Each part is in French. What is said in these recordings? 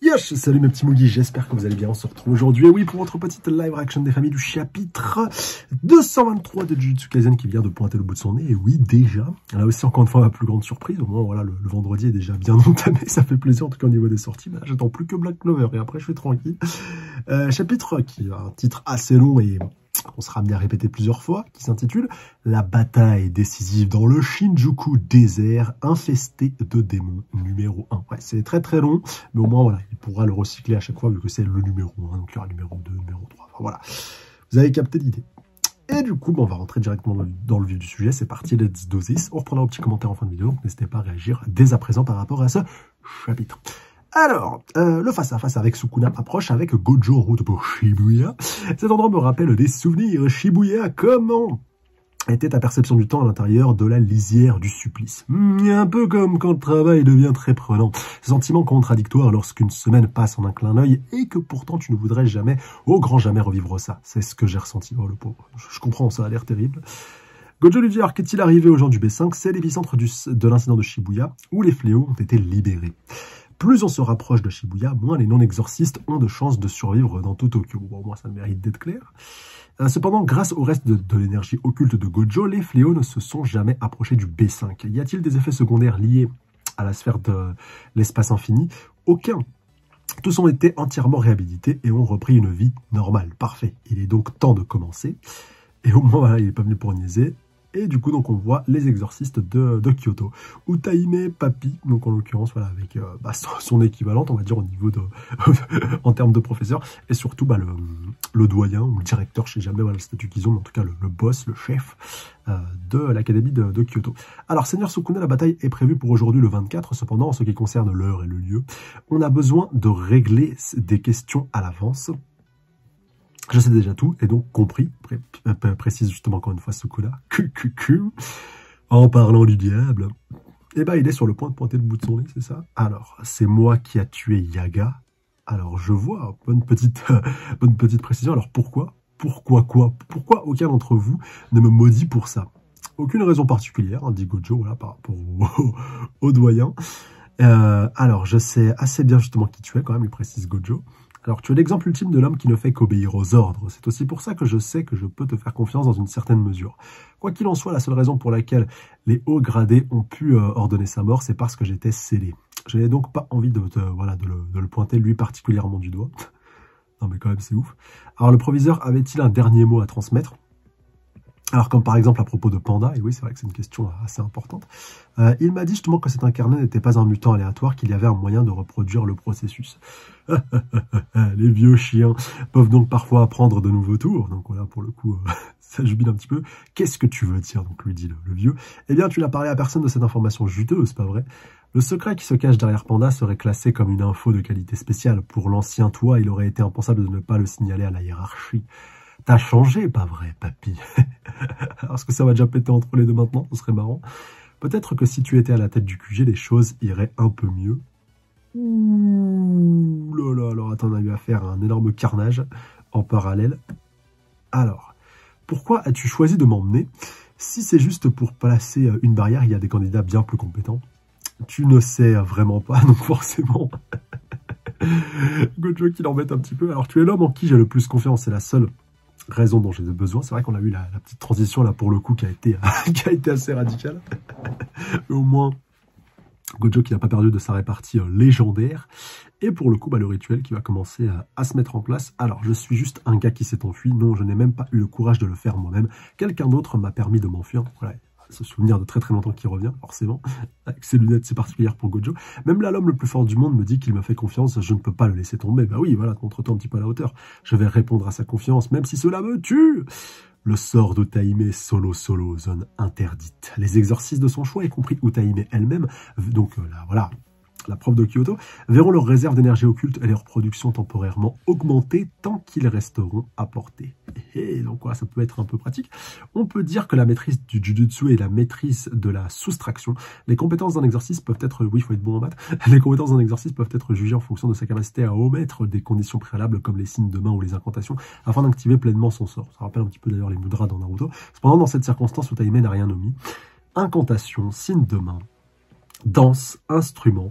Yes, salut mes petits Moogies, j'espère que vous allez bien. On se retrouve aujourd'hui, oui, pour votre petite live reaction des familles du chapitre 223 de Jujutsu Kaisen qui vient de pointer le bout de son nez. Et oui, déjà, là aussi encore une fois ma plus grande surprise, au moins voilà, le vendredi est déjà bien entamé, ça fait plaisir en tout cas au niveau des sorties. Bah, j'attends plus que Black Clover et après je suis tranquille. Chapitre qui a un titre assez long et on sera amené à répéter plusieurs fois, qui s'intitule « La bataille décisive dans le Shinjuku désert infesté de démons numéro 1 ». Ouais, c'est très très long, mais au moins voilà, il pourra le recycler à chaque fois vu que c'est le numéro 1, donc il y aura le numéro 2, numéro 3, enfin voilà. Vous avez capté l'idée. Et du coup, on va rentrer directement dans le vif du sujet, c'est parti, let's do this. On reprendra un petit commentaire en fin de vidéo, donc n'hésitez pas à réagir dès à présent par rapport à ce chapitre. Alors, le face-à-face avec Sukuna approche avec Gojo en route pour Shibuya. Cet endroit me rappelle des souvenirs. Shibuya, comment était ta perception du temps à l'intérieur de la lisière du supplice? Un peu comme quand le travail devient très prenant. Sentiment contradictoire lorsqu'une semaine passe en un clin d'œil et que pourtant tu ne voudrais jamais, au grand jamais, revivre ça. C'est ce que j'ai ressenti. Oh le pauvre, je comprends, ça a l'air terrible. Gojo lui dit alors qu'est-il arrivé aux gens du B5? C'est l'épicentre de l'incident de Shibuya où les fléaux ont été libérés. Plus on se rapproche de Shibuya, moins les non-exorcistes ont de chances de survivre dans tout Tokyo. Bon, moi, ça mérite d'être clair. Cependant, grâce au reste de l'énergie occulte de Gojo, les fléaux ne se sont jamais approchés du B5. Y a-t-il des effets secondaires liés à la sphère de l'espace infini? Aucun. Tous ont été entièrement réhabilités et ont repris une vie normale. Parfait. Il est donc temps de commencer. Et au moins, voilà, il n'est pas venu pour niaiser. Et du coup, donc, on voit les exorcistes de Kyoto. Utaime Papi, donc en l'occurrence, voilà, avec son équivalente, on va dire, au niveau de, en termes de professeur. Et surtout, le doyen, ou le directeur, je sais jamais voilà, le statut qu'ils ont, mais en tout cas, le boss, le chef de l'académie de Kyoto. Alors, Seigneur Sukuna, la bataille est prévue pour aujourd'hui le 24. Cependant, en ce qui concerne l'heure et le lieu, on a besoin de régler des questions à l'avance. Je sais déjà tout, et donc compris, précise justement encore une fois Sukuna, en parlant du diable, eh ben il est sur le point de pointer le bout de son nez, c'est ça? Alors, c'est moi qui a tué Yaga. Alors, je vois, bonne petite précision. Alors, pourquoi? Pourquoi quoi? Pourquoi aucun d'entre vous ne me maudit pour ça? Aucune raison particulière, hein, dit Gojo, voilà, par rapport au doyen. Alors, je sais assez bien justement qui tu es, quand même, lui précise Gojo. Alors, tu es l'exemple ultime de l'homme qui ne fait qu'obéir aux ordres. C'est aussi pour ça que je sais que je peux te faire confiance dans une certaine mesure. Quoi qu'il en soit, la seule raison pour laquelle les hauts gradés ont pu ordonner sa mort, c'est parce que j'étais scellé. Je n'ai donc pas envie de le pointer, lui, particulièrement du doigt. Non, mais quand même, c'est ouf. Alors, le proviseur avait-il un dernier mot à transmettre? Alors, comme par exemple à propos de Panda, et oui, c'est vrai que c'est une question assez importante, il m'a dit justement que cet incarné n'était pas un mutant aléatoire, qu'il y avait un moyen de reproduire le processus. Les vieux chiens peuvent donc parfois apprendre de nouveaux tours, donc voilà, pour le coup, ça jubile un petit peu. Qu'est-ce que tu veux dire, donc lui dit le vieux. Eh bien, tu n'as parlé à personne de cette information juteuse, pas vrai? Le secret qui se cache derrière Panda serait classé comme une info de qualité spéciale. Pour l'ancien toi, il aurait été impensable de ne pas le signaler à la hiérarchie. T'as changé, pas vrai, papy? Est-ce que ça va déjà péter entre les deux maintenant? Ce serait marrant. Peut-être que si tu étais à la tête du QG, les choses iraient un peu mieux. Ouh là là, alors attends, on a eu affaire à un énorme carnage en parallèle. Alors, pourquoi as-tu choisi de m'emmener? Si c'est juste pour placer une barrière, il y a des candidats bien plus compétents. Tu ne sais vraiment pas, donc forcément... Gojo qui l'embête un petit peu. Alors, tu es l'homme en qui j'ai le plus confiance, c'est la seule raison dont j'ai besoin. C'est vrai qu'on a eu la petite transition là pour le coup qui a été assez radicale. Mais au moins, Gojo qui n'a pas perdu de sa répartie légendaire. Et pour le coup, le rituel qui va commencer à se mettre en place. Alors, je suis juste un gars qui s'est enfui. Non, je n'ai même pas eu le courage de le faire moi-même. Quelqu'un d'autre m'a permis de m'enfuir. Voilà. Ce souvenir de très très longtemps qui revient, forcément, avec ses lunettes, c'est particulier pour Gojo. Même là, l'homme le plus fort du monde me dit qu'il me fait confiance, je ne peux pas le laisser tomber. Bah oui, voilà, montre-toi un petit peu à la hauteur. Je vais répondre à sa confiance, même si cela me tue. Le sort d'Utaime solo, zone interdite. Les exorcistes de son choix, y compris Utaime elle-même, donc là, voilà, la prof de Kyoto, verront leurs réserves d'énergie occulte et leur production temporairement augmenter tant qu'ils resteront à portée. Et donc voilà, ça peut être un peu pratique. On peut dire que la maîtrise du Jujutsu et la maîtrise de la soustraction, les compétences d'un exorciste peuvent être, oui, il faut être bon en maths, les compétences d'un exorciste peuvent être jugées en fonction de sa capacité à omettre des conditions préalables comme les signes de main ou les incantations afin d'activer pleinement son sort. Ça rappelle un petit peu d'ailleurs les mudras dans Naruto. Cependant, dans cette circonstance, Utaime n'a rien omis. Incantation, signe de main, danse, instrument,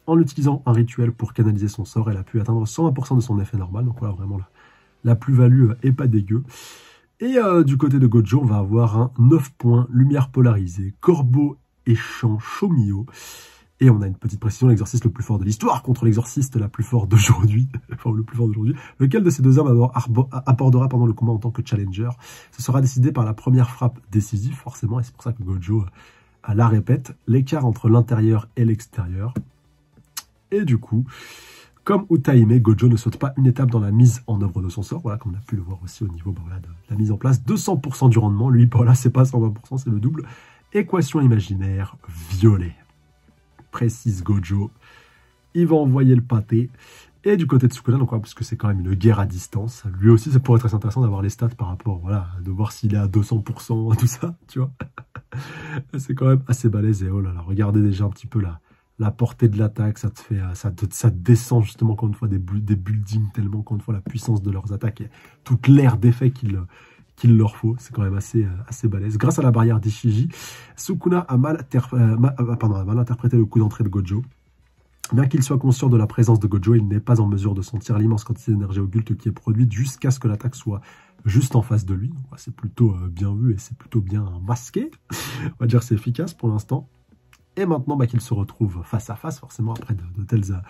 en utilisant un rituel pour canaliser son sort, elle a pu atteindre 120% de son effet normal. Donc voilà, vraiment la plus-value est pas dégueu. Et du côté de Gojo, on va avoir un 9 points, lumière polarisée, corbeau et chant Shomio. Et on a une petite précision, l'exorciste le plus fort de l'histoire contre l'exorciste la plus forte d'aujourd'hui, enfin le plus fort d'aujourd'hui. Lequel de ces deux hommes abordera pendant le combat en tant que challenger? Ce sera décidé par la première frappe décisive, forcément, et c'est pour ça que Gojo la répète, l'écart entre l'intérieur et l'extérieur. Et du coup, comme Utaime, Gojo ne saute pas une étape dans la mise en œuvre de son sort, voilà, comme on a pu le voir aussi au niveau de la mise en place, 200% du rendement, lui, voilà, c'est pas 120%, c'est le double. Équation imaginaire, violet. Précise Gojo, il va envoyer le pâté. Et du côté de Sukuna, donc parce que c'est quand même une guerre à distance, lui aussi ça pourrait être très intéressant d'avoir les stats par rapport, voilà, de voir s'il est à 200%, tout ça, tu vois. C'est quand même assez balèze, et oh là là, regardez déjà un petit peu la portée de l'attaque, ça te descend justement encore une fois des buildings, tellement encore une fois la puissance de leurs attaques et toute l'air d'effet qu'il leur faut, c'est quand même assez balèze. Grâce à la barrière d'Ishiji, Sukuna a mal interprété le coup d'entrée de Gojo. Bien qu'il soit conscient de la présence de Gojo, il n'est pas en mesure de sentir l'immense quantité d'énergie occulte qui est produite jusqu'à ce que l'attaque soit juste en face de lui. C'est plutôt bien vu et c'est plutôt bien masqué. On va dire c'est efficace pour l'instant. Et maintenant qu'il se retrouve face à face, forcément après de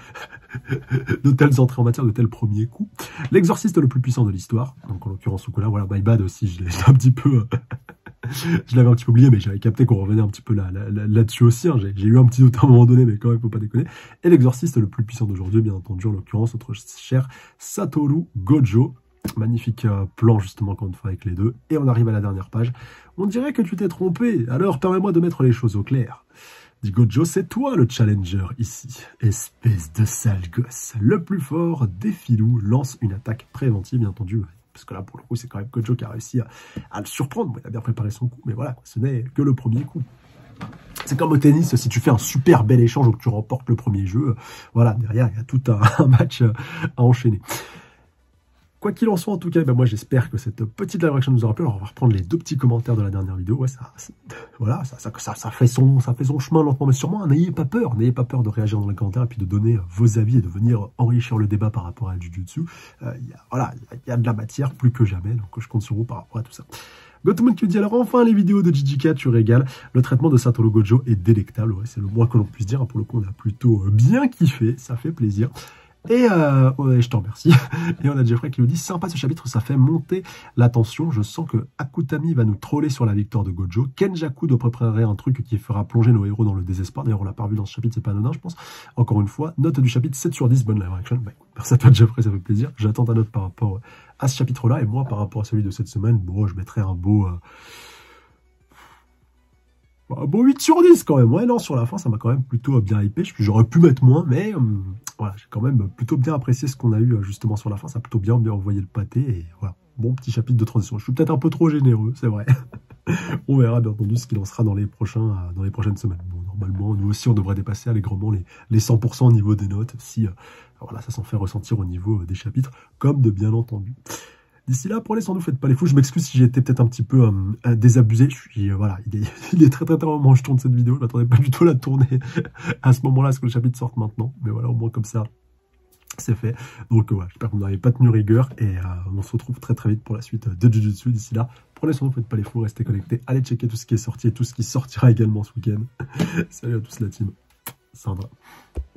telles entrées en matière, de tels premiers coups. L'exorciste le plus puissant de l'histoire, donc en l'occurrence Sukuna, voilà, my bad aussi, je l'avais un petit peu oublié, mais j'avais capté qu'on revenait un petit peu là-dessus aussi, hein. J'ai eu un petit doute à un moment donné, mais quand même, faut pas déconner. Et l'exorciste le plus puissant d'aujourd'hui, bien entendu, en l'occurrence, notre cher Satoru Gojo. Magnifique plan justement encore une fois avec les deux. Et on arrive à la dernière page. On dirait que tu t'es trompé, alors permets-moi de mettre les choses au clair. Dit Gojo, c'est toi le challenger ici. Espèce de sale gosse. Le plus fort des filous lance une attaque préventive, bien entendu. Parce que là, pour le coup, c'est quand même Gojo qui a réussi à le surprendre. Bon, il a bien préparé son coup, mais voilà, ce n'est que le premier coup. C'est comme au tennis, si tu fais un super bel échange ou que tu remportes le premier jeu, voilà, derrière, il y a tout un match à enchaîner. Quoi qu'il en soit, en tout cas, moi j'espère que cette petite live action nous aura plu. Alors on va reprendre les deux petits commentaires de la dernière vidéo. Ouais, ça fait son chemin lentement mais sûrement. N'ayez pas peur de réagir dans les commentaires et puis de donner vos avis et de venir enrichir le débat par rapport à Jujutsu. Il y a de la matière plus que jamais, donc je compte sur vous par rapport à tout ça. Gotomoon qui dit alors enfin les vidéos de JJK, tu régales. Le traitement de Satoru Gojo est délectable. Ouais, c'est le moins que l'on puisse dire. Pour le coup, on a plutôt bien kiffé. Ça fait plaisir. Et ouais, je te remercie. Et on a Jeffrey qui nous dit sympa ce chapitre, ça fait monter la tension. Je sens que Akutami va nous troller sur la victoire de Gojo. Kenjaku doit préparer un truc qui fera plonger nos héros dans le désespoir. D'ailleurs, on l'a pas vu dans ce chapitre, c'est pas anodin, je pense. Encore une fois, note du chapitre 7/10, bonne live action. Merci à toi Jeffrey, ça fait plaisir. J'attends ta note par rapport à ce chapitre-là. Et moi, par rapport à celui de cette semaine, bon, je mettrais un beau 8/10 quand même. Ouais, non, sur la fin, ça m'a quand même plutôt bien hypé. J'aurais pu mettre moins, mais voilà, j'ai quand même plutôt bien apprécié ce qu'on a eu justement sur la fin. Ça a plutôt bien envoyé le pâté. Et voilà, bon petit chapitre de transition. Je suis peut-être un peu trop généreux, c'est vrai. On verra bien entendu ce qu'il en sera dans les prochaines semaines. Bon, normalement, nous aussi, on devrait dépasser allègrement les 100% au niveau des notes. Si voilà, ça s'en fait ressentir au niveau des chapitres, comme de bien entendu. D'ici là, prenez soin de vous, faites pas les fous. Je m'excuse si j'ai été peut-être un petit peu désabusé. Voilà, il est très très au moment où je tourne cette vidéo. Je m'attendais pas du tout à la tourner à ce moment-là, à ce que le chapitre sorte maintenant. Mais voilà, au moins comme ça, c'est fait. Donc voilà, j'espère que vous n'avez pas tenu rigueur. Et on se retrouve très très vite pour la suite de Jujutsu. D'ici là, prenez soin de vous, faites pas les fous, restez connectés. Allez checker tout ce qui est sorti et tout ce qui sortira également ce week-end. Salut à tous la team. Sandra.